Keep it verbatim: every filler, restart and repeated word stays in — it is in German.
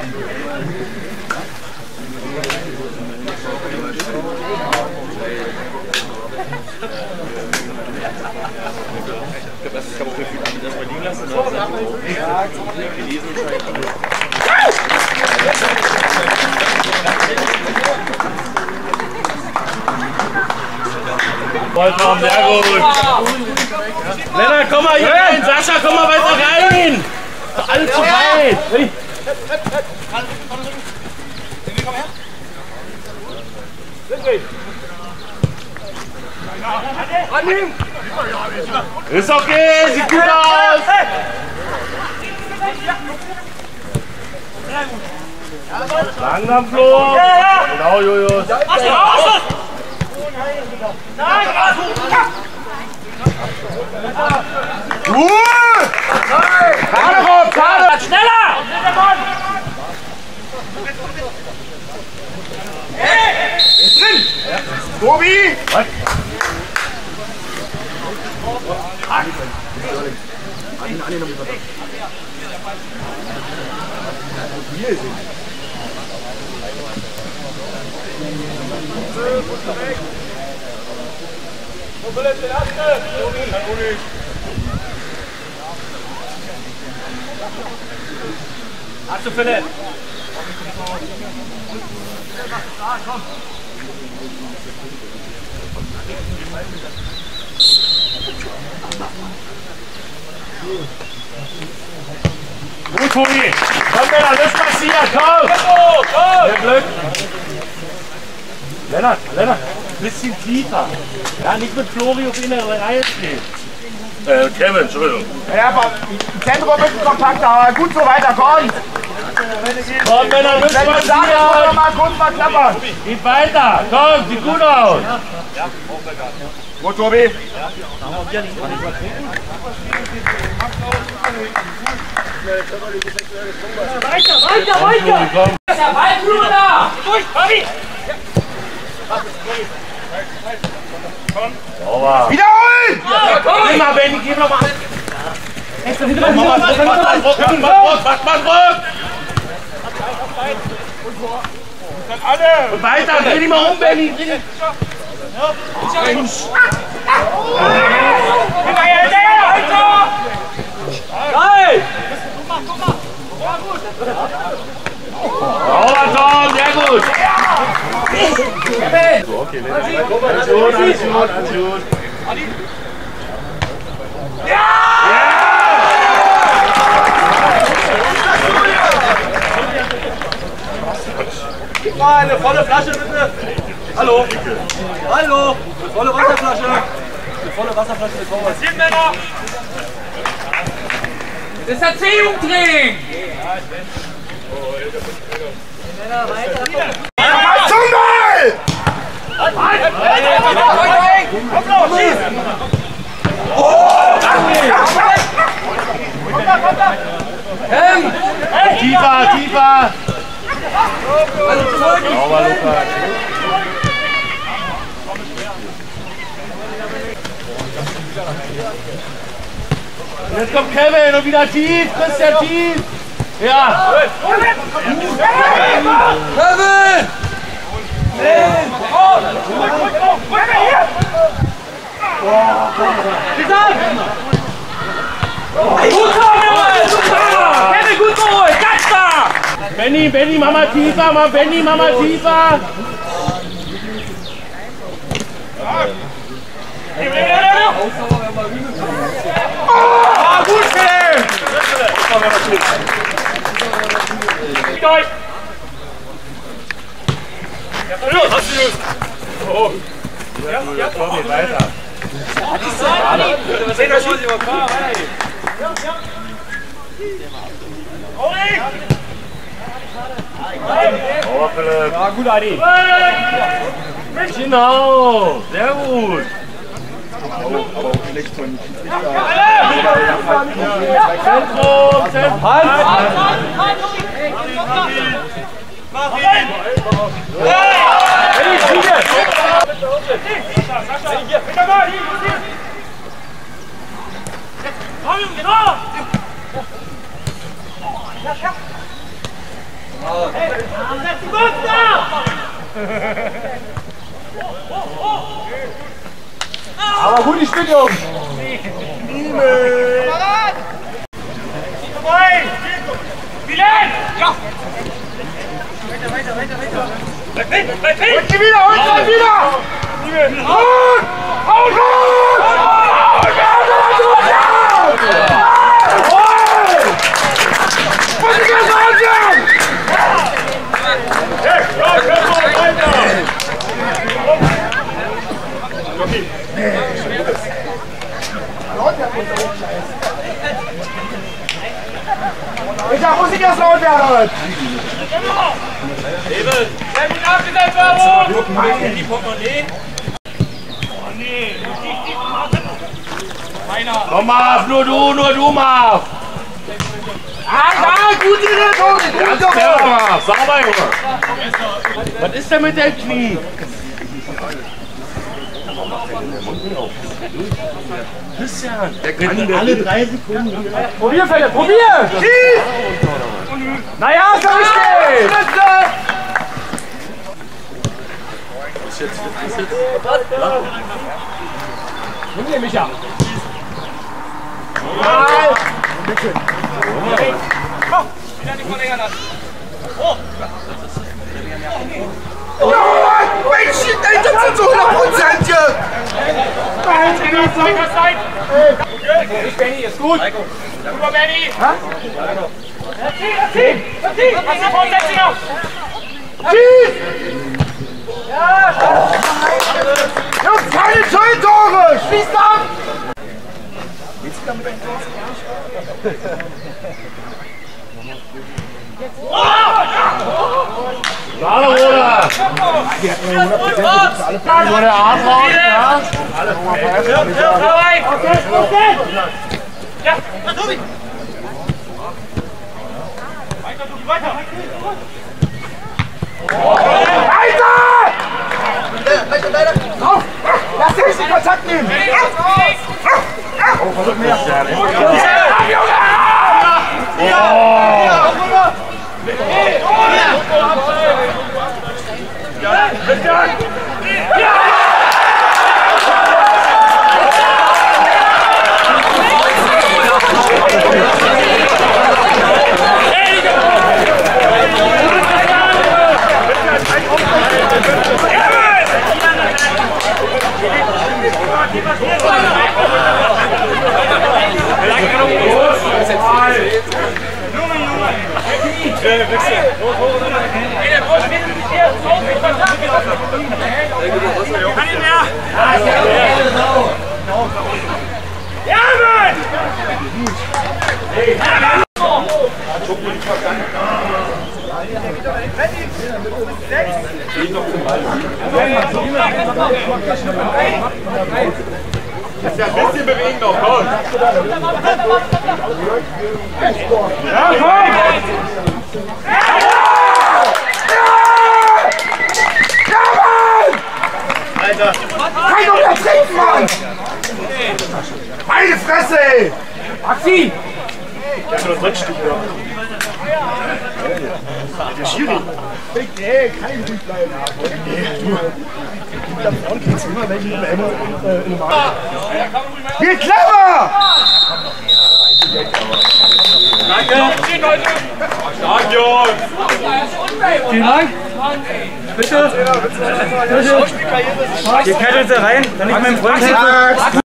Ich habe auch gefühlt, dass das mal liegen lassen. Vollkommen, sehr gut. Lennart, komm mal hier rein. Sascha, komm mal weiter rein. Doch alle zu weit. Ist okay, sieht gut aus. Langsam, Flo. Genau, Julius. Ruhe! Gerade, Rob, gerade! Schneller! Ist drin! Tobi! Was? Hast du Philipp? Gut, Tobi. Komm, Lennart, das passiert. Komm. Der Glück. Lennart, Lennart, bisschen tiefer. Ja, nicht mit Flori auf innere Reihe stehen. Äh, Kevin, Entschuldigung. Ja, aber im Zentrum ein bisschen Kontakt, aber gut so weiter, komm! Komm, Lennart, das Wenn du sagst, passiert. mal kurz mal klappern! Geht weiter. Komm, sieht gut aus. Gut, Tobi! Weiter, weiter, weiter! Komm. Das ist der Ballführer da! Durch, Fabi! Sauber. Wiederholen! Geh mal, Benny, geh noch mal. Mach mal Druck, mach mal Druck, mach mal Druck, mach mal Druck. Und weiter, dreh dich mal um, Benny. Mensch. Geil! Sauber, Tom, sehr gut. So, okay, Lennart. Alles gut, alles gut, alles gut. Gib mal eine volle Flasche bitte! Hallo! Hallo! Eine volle Wasserflasche! Eine volle Wasserflasche bekommen wir. Sieben Männer! Das ist Erziehungstraining! Männer, weiter! Zum Ball! Komm los, schieß! Tiefer, tiefer. Sauber, Lukas. Und jetzt kommt Kevin und wieder tief, Christian tief. Ja. Kevin! Gut geholt! Super! Kevin, gut geholt! Ganz da! Benny, Benny, mach mal tiefer, mal Benny, mach mal tiefer. Ah, gut, Philipp! Los, hast du Lust? Oh. Ja, ja, komm, geht weiter. Was sehen wir schon? Oh, Philipp. Ja, gut, Adi. Genau, sehr gut. Zentrum, Zentrum. Halt! Mach ihn! Hey, Schiene! Sascha, hier, bitte mal, hier, hier! Komm, genau! Aber gut gespielt, Jungs. Vorbei! Milan! Ja! Weiter, weiter, weiter, weiter! Bleib hin, bleib hin! Und wieder, und wieder! Und! Und! Ich sag, muss ich erst laut werden! Sehr gut abgesetzt, Baron! Die Portemonnaie! Oh nee! Meiner! Komm Marv, nur du, nur du Marv! Ah, ja, gut in der Tore! Ganz clever Marv, sauber Junge! Was ist denn mit dem Knie? Christian, der kann alle drei Sekunden. Probier, Fälle, probier! Schieß! Naja, ist doch richtig! Was jetzt? Was jetzt? Nimm den Micha! Komm! Wieder nicht verlängern lassen! Oh! Oh, Mensch, ey, das sind so hundert Prozent hier! Zweiter Zeit! Ich, Benni, ist gut! Super, Benni! Ha? Erzieh, erzieh! Erzieh! Pass auf, setz ihn auf! Schieß! Ja, Jungs, keine Scheintore! Schießt ab! Geht's wieder mit deinem Tor? Schade, Bruder! Nur der Arm raus, ja? Alles Okay, okay! Ja, Tobi! Weiter, Tobi, weiter! Weiter! Drauf! Lass dich den Kontakt nehmen! Oh, versuch mehr! Ja! Das ist ja ein bisschen bewegen noch, komm! Ja, komm! Ja, Mann! Alter! Kein untertrinken, Mann! Meine Fresse, ey! Maxi! Der hat noch Rückstück, oder? Der Schiri! Nee, kein ruhig bleiben. Nee, du. Da vorne kriegst du immer welche in der Wie clever! Danke! Stark, Jungs! Vielen Dank. Bitte. Bitte. Ihr kettet sie rein, dann ich meinem Freund helfe.